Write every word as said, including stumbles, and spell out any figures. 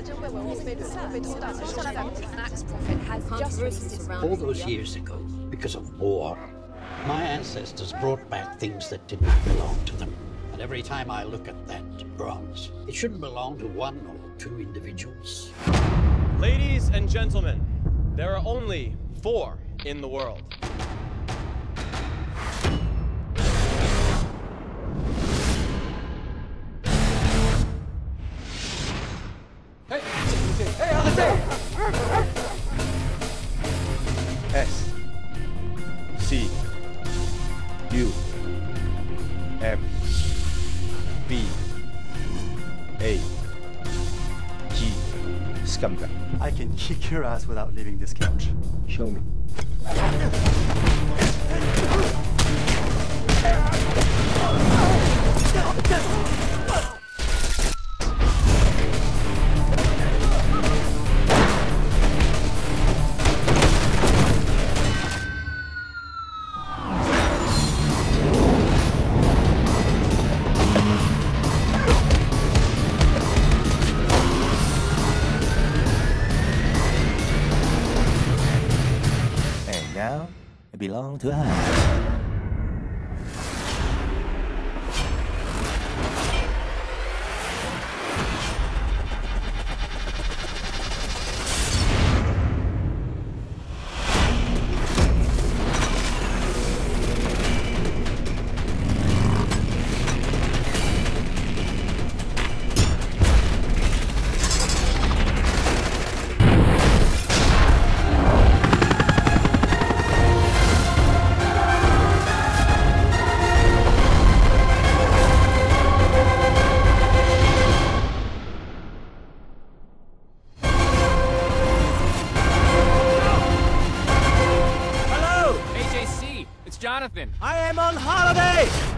All those years ago, because of war, my ancestors brought back things that did not belong to them. And every time I look at that bronze, it shouldn't belong to one or two individuals. Ladies and gentlemen, there are only four in the world. Hey, hey, on the day! S C U M B A G Scumbag. I can kick your ass without leaving this couch. Show me. Now, it belongs to us. Jonathan. I am on holiday!